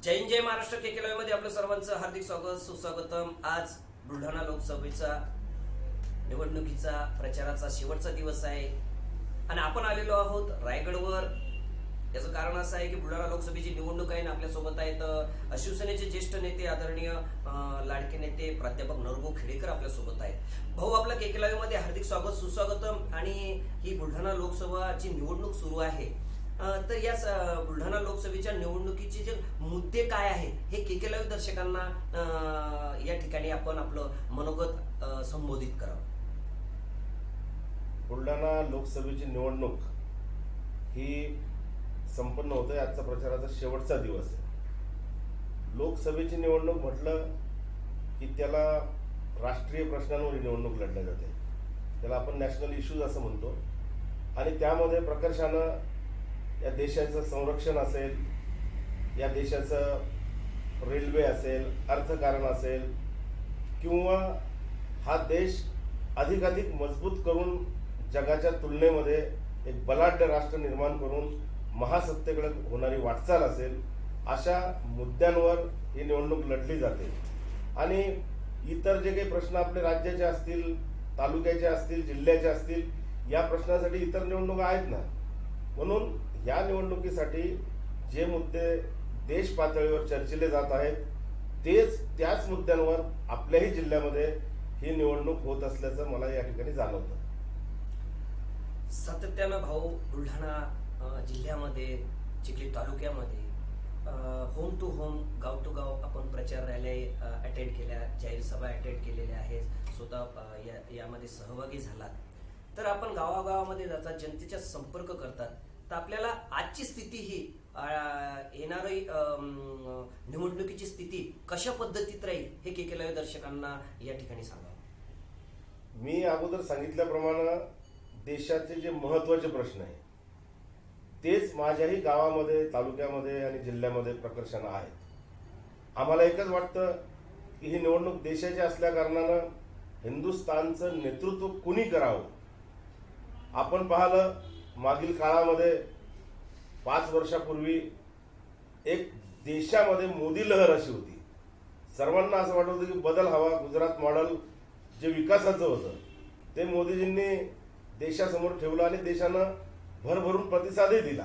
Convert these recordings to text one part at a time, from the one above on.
जय हिंद, जय महाराष्ट्र. के मध्ये आपलं सर्वांचं हार्दिक स्वागत सुस्वागतम. आज बुलढाणा लोकसभेचा निवडणुकीचा प्रचाराचा शेवटचा दिवस आहे आणि आपण आलेलो आहोत रायगडवर. याचं कारण असं आहे की बुलढाणा लोकसभेची निवडणूक आहे आणि आपल्यासोबत आहेत शिवसेनेचे ज्येष्ठ नेते आदरणीय लाडके नेते प्राध्यापक नरभाऊ खेडेकर आपल्यासोबत आहेत. भाऊ, आपलं के मध्ये हार्दिक स्वागत सुस्वागतम. आणि ही बुलढाणा लोकसभाची निवडणूक सुरू आहे, तर या बुलढाणा लोकसभेच्या निवडणुकीचे जे मुद्दे काय आहेत हे के दर्शकांना या ठिकाणी आपण आपलं मनोगत संबोधित करावं. बुलढाणा लोकसभेची निवडणूक ही संपन्न होते. आजचा प्रचाराचा शेवटचा दिवस आहे. लोकसभेची निवडणूक म्हटलं की त्याला राष्ट्रीय प्रश्नांवर निवडणूक लढल्या जाते. त्याला आपण नॅशनल इश्यूज असं म्हणतो आणि त्यामध्ये प्रकर्षानं या देशाचं संरक्षण असेल, या देशाचं रेल्वे असेल, अर्थकारण असेल, किंवा हा देश अधिकाधिक मजबूत करून जगाच्या तुलनेमध्ये एक बलाढ्य राष्ट्र निर्माण करून महासत्तेकडे होणारी वाटचाल असेल, अशा मुद्द्यांवर ही निवडणूक लढली जाते. आणि इतर जे काही प्रश्न आपले राज्याचे असतील, तालुक्याचे असतील, जिल्ह्याचे असतील, या प्रश्नासाठी इतर निवडणुका आहेत ना. म्हणून या निवडणुकीसाठी जे मुद्दे देश पातळीवर चर्चिले जात आहेत त्याच मुद्द्यांवर आपल्याही जिल्ह्यामध्ये ही निवडणूक होत असल्याचं मला या ठिकाणी जाणवतं. सातत्यानं भाऊ बुलढाणा जिल्ह्यामध्ये, चिखली तालुक्यामध्ये होम टू होम, गाव टू गाव आपण प्रचार रॅल्या अटेंड केल्या, जाहीर सभा अटेंड केलेल्या आहेत. स्वतः यामध्ये सहभागी झालात. तर आपण गावागावामध्ये जातात, जनतेचा संपर्क करतात. तर आपल्याला आजची स्थिती ही येणारी निवडणुकीची स्थिती कशा पद्धतीत राहील हे के दर्शकांना या ठिकाणी सांगा. मी अगोदर सांगितल्याप्रमाणे देशाचे जे महत्वाचे प्रश्न आहे तेच माझ्याही गावामध्ये, तालुक्यामध्ये आणि जिल्ह्यामध्ये प्रकर्षानं आहेत. आम्हाला एकच वाटतं की ही निवडणूक देशाची असल्या कारणानं हिंदुस्थानचं नेतृत्व कुणी करावं. आपण पाहिलं, मागील काळामध्ये 5 वर्षापूर्वी एक देशामध्ये मोदी लहर अशी होती. सर्वांना असं वाटत होतं की बदल हवा, गुजरात मॉडेल जे विकासाचं होतं ते मोदीजींनी देशासमोर ठेवलं आणि देशानं भरभरून प्रतिसादही दिला.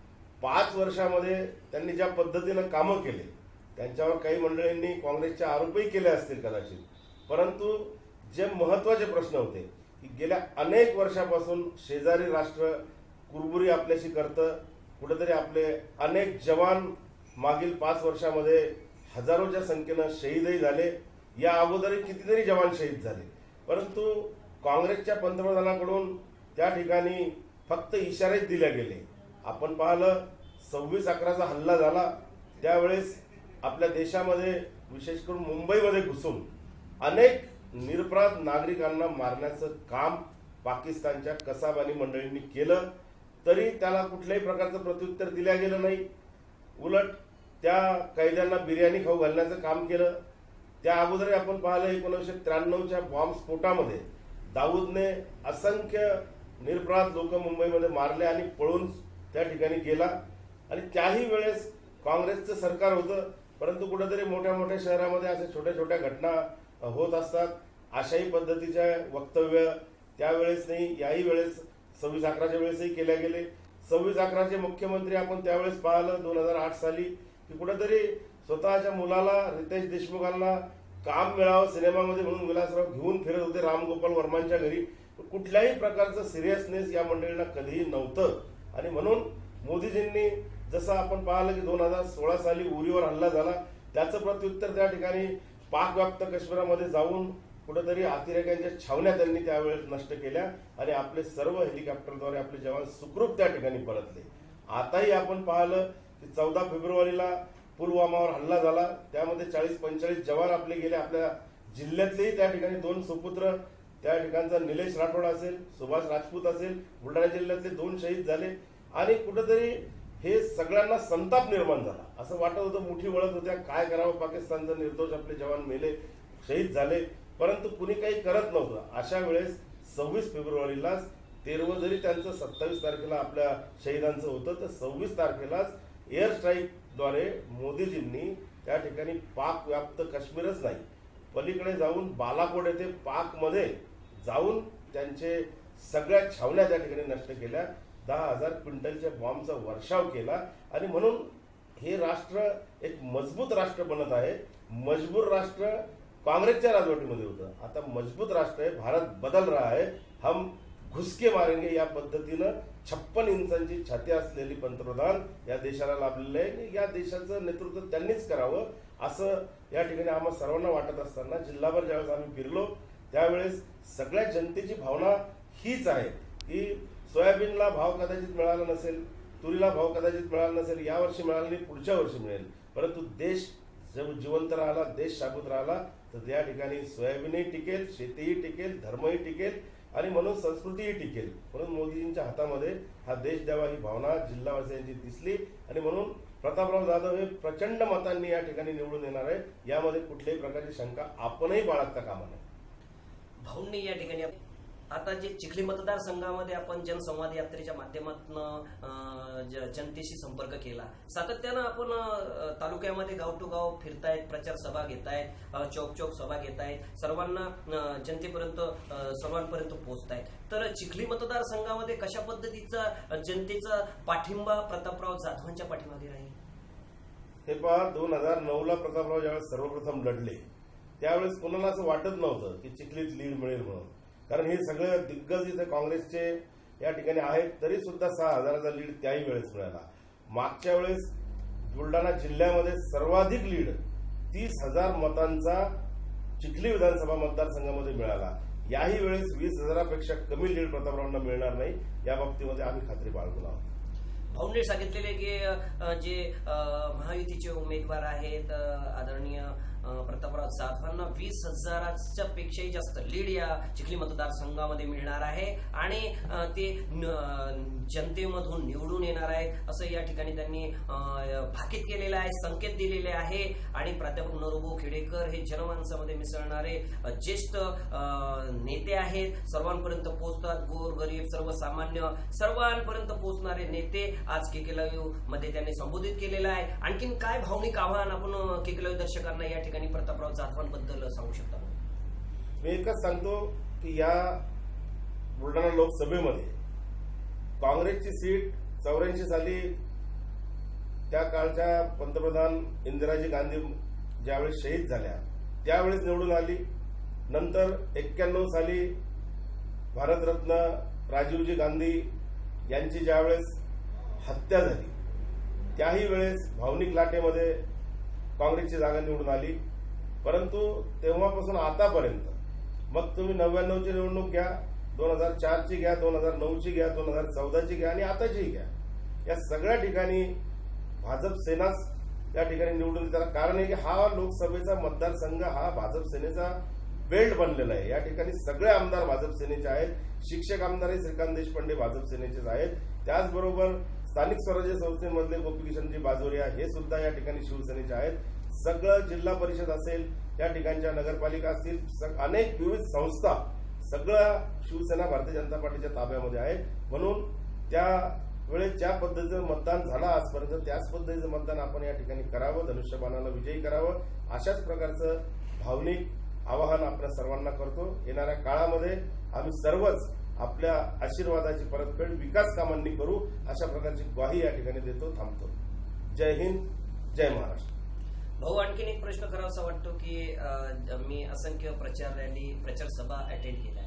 5 वर्षामध्ये त्यांनी ज्या पद्धतीनं कामं केले, त्यांच्यावर काही मंडळींनी काँग्रेसचे आरोपही केले असतील कदाचित, परंतु जे महत्वाचे प्रश्न होते की गेल्या अनेक वर्षापासून शेजारी राष्ट्र कुरबुरी आपल्याशी करतं. कुठेतरी आपले अनेक जवान मागील 5 वर्षामध्ये हजारोच्या संख्येनं शहीदही झाले. या अगोदरही कितीतरी जवान शहीद झाले, परंतु काँग्रेसच्या पंतप्रधानांकडून त्या ठिकाणी फक्त इशारेच दिले गेले. आपण पाहिलं, 26/11चा हल्ला झाला त्यावेळेस आपल्या देशामध्ये, विशेष करून मुंबईमध्ये घुसून अनेक निरपराध नागरिकांना मारण्याचं काम पाकिस्तानच्या कसाबानी मंडळींनी केलं, तरी त्याला कुठल्याही प्रकारचं प्रत्युत्तर दिलं गेलं नाही. उलट त्या कैद्यांना बिर्याणी खाऊ घालण्याचं काम केलं. त्या अगोदर आपण पाहिलं, 1993च्या बॉम्बस्फोटामध्ये दाऊदने असंख्य निरपराध लोक मुंबईमध्ये मारले आणि पळून त्या ठिकाणी गेला. आणि त्याही वेळेस काँग्रेसचं सरकार होतं, परंतु कुठेतरी मोठ्या मोठ्या शहरामध्ये अशा छोट्या छोट्या घटना होत असतात. अशाही पद्धतीच्या वक्तव्य त्यावेळेस नाही, याही वेळेस 26/11च्या वेळेसही केल्या गेले. 26/11चे मुख्यमंत्री आपण त्यावेळेस पाहिलं 2008 साली की कुठेतरी स्वतःच्या मुलाला, रितेश देशमुखांना काम मिळावं सिनेमामध्ये म्हणून विलासराव घेऊन फिरत होते रामगोपाल वर्मांच्या घरी. कुठल्याही प्रकारचं सिरियसनेस या मंडळींना कधीही नव्हतं. आणि म्हणून मोदीजींनी, जसं आपण पाहिलं की 2016 साली उरीवर हल्ला झाला, त्याचं प्रत्युत्तर त्या ठिकाणी पाकव्याप्त काश्मीरामध्ये जाऊन कुठेतरी अतिरेक्यांच्या छावण्या त्यांनी त्यावेळेस नष्ट केल्या आणि आपले सर्व हेलिकॉप्टरद्वारे आपले जवान सुखरूप त्या ठिकाणी परतले. आताही आपण पाहिलं की 14 फेब्रुवारीला पुलवामावर हल्ला झाला, त्यामध्ये 40-45 जवान आपले गेले. आपल्या जिल्ह्यातलेही त्या ठिकाणी 2 सुपुत्र, त्या ठिकाणचा निलेश राठोड असेल, सुभाष राजपूत असेल, बुलढाणा जिल्ह्यातले 2 शहीद झाले. आणि कुठेतरी हे सगळ्यांना संताप निर्माण झाला. असं वाटत होतं, मुठी वळत होत्या, काय करावं, पाकिस्तानचा निर्दोष आपले जवान मेले, शहीद झाले, परंतु कुणी काही करत नव्हतं. अशा वेळेस 26 फेब्रुवारीलाच तेरवं जरी त्यांचं 27 तारखेला आपल्या शहीदांचं होतं, तर 26 तारखेलाच एअर स्ट्राईक द्वारे मोदीजींनी त्या ठिकाणी पाक व्याप्त काश्मीरच नाही, पलीकडे जाऊन बालाकोट येथे पाकमध्ये जाऊन त्यांचे सगळ्या छावण्या त्या ठिकाणी नष्ट केल्या, 10,000 क्विंटलच्या बॉम्बचा वर्षाव केला. आणि म्हणून हे राष्ट्र एक मजबूत राष्ट्र बनत आहे. मजबूर राष्ट्र काँग्रेसच्या राजवटीमध्ये होतं, आता मजबूत राष्ट्र आहे. भारत बदल रहा है, हम घुसके मारेंगे या पद्धतीनं 56 इंचांची छाती असलेली पंतप्रधान या देशाला लाभलेले आहे. या देशाचं नेतृत्व त्यांनीच करावं असं या ठिकाणी आम्हाला सर्वांना वाटत असताना जिल्हाभर ज्यावेळेस आम्ही फिरलो त्यावेळेस सगळ्या जनतेची भावना हीच आहे की सोयाबीनला भाव कदाचित मिळाला नसेल, तुरीला भाव कदाचित मिळाला नसेल, यावर्षी मिळाला नाही, पुढच्या वर्षी मिळेल, परंतु देश जर जिवंत राहिला, देश शाबूत राहिला तर त्या ठिकाणी सोयाबीनही टिकेल, शेतीही टिकेल, धर्मही टिकेल आणि म्हणून संस्कृतीही टिकेल. म्हणून मोदीजींच्या हातामध्ये हा देश द्यावा ही भावना जिल्हावासियांची दिसली आणि म्हणून प्रतापराव जाधव हे प्रचंड मतांनी या ठिकाणी निवडून येणार आहे. यामध्ये कुठल्याही प्रकारची शंका आपणही बाळगता कामा नये. भाऊंनी या ठिकाणी आता जे चिखली मतदारसंघामध्ये आपण जनसंवाद यात्रेच्या माध्यमातून जनतेशी संपर्क केला, सातत्यानं आपण तालुक्यामध्ये गाव टू गाव फिरतायत, प्रचार सभा घेतायत, चौक चौक सभा घेतायत, सर्वांना जनतेपर्यंत सर्वांपर्यंत पोहोचतायत. तर चिखली मतदारसंघामध्ये कशा पद्धतीचा जनतेचा पाठिंबा प्रतापराव जाधवांच्या पाठीमागे राहील? हे पहा, 2009ला प्रतापराव ज्यावेळेस सर्वप्रथम लढले त्यावेळेस कोणाला असं वाटत नव्हतं की चिखलीत लीड मिळेल म्हणून, कारण हे सगळं दिग्गज इथे काँग्रेसचे या ठिकाणी आहेत, तरी सुद्धा 6,000चा लीड त्याही वेळेस मिळाला. मागच्या वेळेस बुलढाणा जिल्ह्यामध्ये सर्वाधिक लीड 30,000 मतांचा चिखली विधानसभा मतदारसंघामध्ये मिळाला. याही वेळेस 20,000पेक्षा कमी लीड प्रतापरावांना मिळणार नाही, या बाबतीमध्ये आम्ही खात्री बाळगून आहोत. भाऊंनी सांगितलेले की जे महायुतीचे उमेदवार आहेत आदरणीय प्रतापराव जाधवांना 20,000च्या पेक्षाही जास्त लीड या चिखली मतदारसंघामध्ये मिळणार आहे आणि ते जनतेमधून निवडून येणार आहेत असं या ठिकाणी त्यांनी भाकीत केलेलं आहे, संकेत दिलेले आहे. आणि प्राध्यापक नरोबो खेडेकर हे जनमानसामध्ये मिसळणारे ज्येष्ठ नेते आहेत, सर्वांपर्यंत पोहोचतात, गोर गरीब सर्वसामान्य सर्वांपर्यंत पोहोचणारे नेते आज केकेलाईव्ह मध्ये त्यांनी संबोधित केलेलं आहे. आणखीन काय भावनिक आव्हान आपण केकेलाईव्ह दर्शकांना या ठिकाणी प्रतापराव जाधवांबद्दल सांगू शकता? मी एकच सांगतो की या बुलढाणा लोकसभेमध्ये काँग्रेसची सीट 84 साली त्या काळच्या पंतप्रधान इंदिराजी गांधी ज्यावेळेस शहीद झाल्या त्यावेळेस निवडून आली. नंतर 91 साली भारतरत्न राजीवजी गांधी यांची ज्यावेळेस हत्या झाली त्याही वेळेस भावनिक लाटेमध्ये काँग्रेसची जागा निवडून आली. परंतु तेव्हापासून आतापर्यंत मग तुम्ही 99ची निवडणूक घ्या, 2004ची घ्या, 2009ची घ्या, 2014ची घ्या आणि आताचीही घ्या, या सगळ्या ठिकाणी भाजप सेनाच या ठिकाणी निवडून त्याला कारण आहे की हा लोकसभेचा मतदारसंघ हा भाजप सेनेचा बेल्ट बनलेला आहे. या ठिकाणी सगळे आमदार भाजप सेनेचे आहेत, शिक्षक आमदारही श्रीकांत देशपांडे भाजप सेनेचेच आहेत. त्याचबरोबर स्थानिक स्वराज्य संस्थेमधले गोपीकिशनजी बाजोरिया हे सुद्धा या ठिकाणी शिवसेनेचे आहेत. सगळं जिल्हा परिषद असेल, त्या ठिकाणच्या नगरपालिका असतील, अनेक विविध संस्था सगळं शिवसेना भारतीय जनता पार्टीच्या ताब्यामध्ये आहे. म्हणून त्यावेळेस ज्या पद्धतीचं मतदान झालं आजपर्यंत त्याच पद्धतीचं मतदान आपण या ठिकाणी करावं, धनुष्यबाणाला विजयी करावं, अशाच प्रकारचं भावनिक आवाहन आपल्या सर्वांना करतो. येणाऱ्या काळामध्ये आम्ही सर्वच आपल्या आशीर्वादाची परतफेड विकास कामांनी करू अशा प्रकारची ग्वाही या ठिकाणी देतो. थांबतो. जय हिंद, जय महाराष्ट्र. भाऊ, आणखीन एक प्रश्न करावासा वाटतो की मी असंख्य प्रचार रॅली, प्रचार सभा अटेंड केल्या,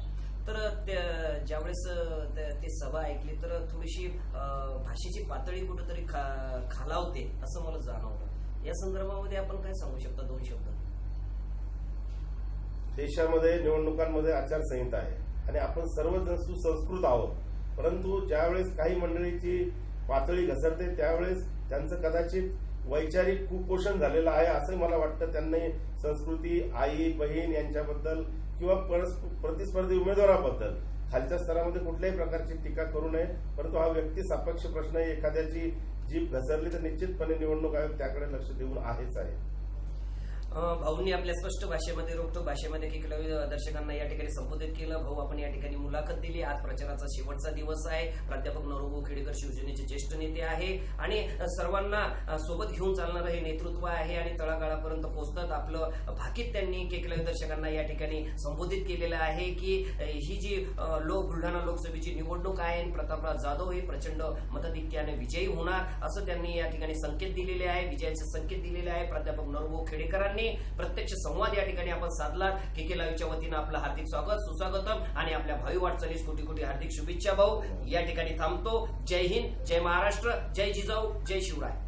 तर ज्यावेळेस ते सभा ऐकली तर थोडीशी भाषेची पातळी कुठेतरी खालावते असं मला जाणवलं. या संदर्भामध्ये आपण काय सांगू शकता? 2 शब्द. देशामध्ये निवडणुकांमध्ये आचारसंहिता आहे आणि आपण सर्वजण सुसंस्कृत आहोत, परंतु ज्यावेळेस काही मंडळीची पातळी घसरते त्यावेळेस त्यांचं कदाचित वैचारिक कुपोषण झालेलं आहे असं मला वाटतं. त्यांनी संस्कृती, आई बहीण यांच्याबद्दल किंवा प्रतिस्पर्धी उमेदवाराबद्दल खालच्या स्तरामध्ये कुठल्याही प्रकारची टीका करू नये. परंतु हा व्यक्ती सापेक्ष प्रश्न आहे. एखाद्याची जीभ घसरली तर निश्चितपणे निवडणूक आयोग त्याकडे लक्ष देऊन आहेच आहे. भाऊंनी आपल्या स्पष्ट भाषेमध्ये रोखठोक भाषेमध्ये केकलव्य दर्शकांना या ठिकाणी संबोधित केलं. भाऊ आपण या ठिकाणी मुलाखत दिली. आज प्रचाराचा शेवटचा दिवस आहे. प्राध्यापक नरोभाऊ खेडेकर शिवसेनेचे ज्येष्ठ नेते आहे आणि सर्वांना सोबत घेऊन चालणारं हे नेतृत्व आहे आणि तळागाळापर्यंत पोहोचतात. आपलं भाकीत त्यांनी केकलव्य दर्शकांना या ठिकाणी संबोधित केलेलं आहे की ही जी बुलढाणा लोकसभेची निवडणूक आहे आणि प्रतापराव जाधव हे प्रचंड मताधिक्याने विजयी होणार असं त्यांनी या ठिकाणी संकेत दिलेले आहे. विजयाचे संकेत दिलेले आहे प्राध्यापक नरोभाऊ खेडेकरांनी. प्रत्यक्ष संवाद या ठिकाणी आपण साधला. केके लाईव्हच्या वतीनं आपलं हार्दिक स्वागत सुस्वागतम आणि आपल्या भावी वाटचालीस कोटी कोटी हार्दिक शुभेच्छा भाऊ. या ठिकाणी थांबतो. जय हिंद, जय महाराष्ट्र, जय जिजाऊ, जय शिवराय.